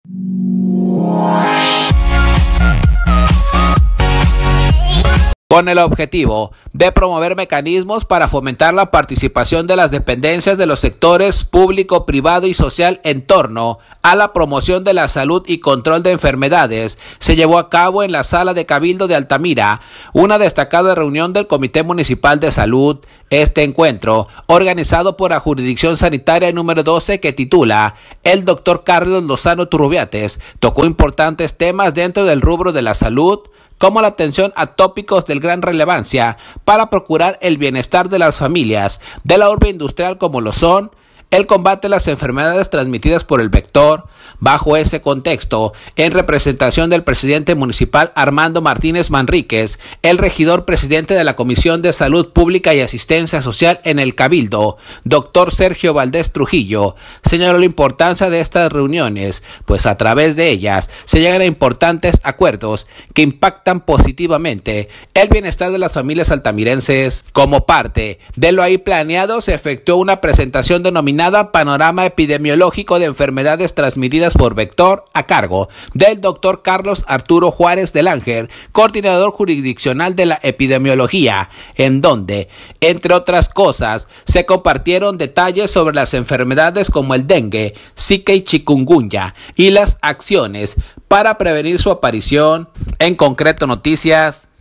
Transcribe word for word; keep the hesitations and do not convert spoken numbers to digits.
Con el objetivo de promover mecanismos para fomentar la participación de las dependencias de los sectores público, privado y social en torno a la promoción de la salud y control de enfermedades, se llevó a cabo en la Sala de Cabildo de Altamira una destacada reunión del Comité Municipal de Salud. Este encuentro, organizado por la Jurisdicción Sanitaria número doce, que titula El doctor Carlos Lozano Turrubiates, tocó importantes temas dentro del rubro de la salud, como la atención a tópicos de gran relevancia para procurar el bienestar de las familias de la urbe industrial, como lo son el combate a las enfermedades transmitidas por el vector. Bajo ese contexto, en representación del presidente municipal Armando Martínez Manríquez, el regidor presidente de la Comisión de Salud Pública y Asistencia Social en el Cabildo, doctor Sergio Valdés Trujillo, señaló la importancia de estas reuniones, pues a través de ellas se llegan a importantes acuerdos que impactan positivamente el bienestar de las familias altamirenses. Como parte de lo ahí planeado, se efectuó una presentación denominada Panorama Epidemiológico de Enfermedades Transmitidas por Vector, a cargo del doctor Carlos Arturo Juárez del Ángel, coordinador jurisdiccional de la epidemiología, en donde, entre otras cosas, se compartieron detalles sobre las enfermedades como el dengue, zika y chikungunya y las acciones para prevenir su aparición. En concreto, noticias.